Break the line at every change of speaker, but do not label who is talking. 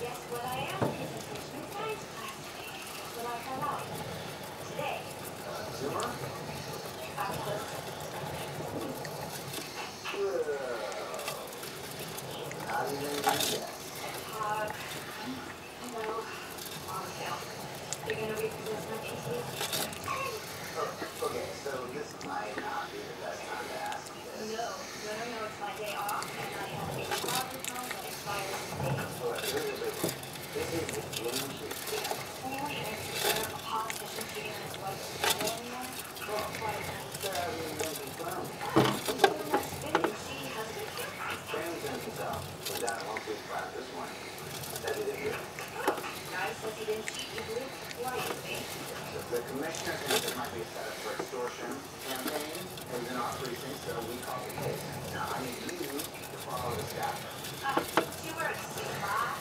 Guess what I am? It's a freshman science class today. That's what I found out. Today,
Zoomer?
I'm close.
Not even a guess.
Hug. Hello. Long tail. You're gonna repossess my PTSD?
Oh, okay, so this might not be the best time to ask this.
No. It's my day off, and I have a car return that expires today.
Look, this is the game sheet.
Anyone interested in a politician cheating on his wife's brother anymore?
Well, why is that even confirmed?
Well, that's good. See, husband?
Barrington himself was out of 1 week practice morning. Said he didn't do it.
Guy says he didn't cheat. You believe? Why, you think?
The commissioner thinks it might be a setup for extortion campaign. It was in our precinct, so we called the case. Now, I need you to follow the staff.
2 words. Lie.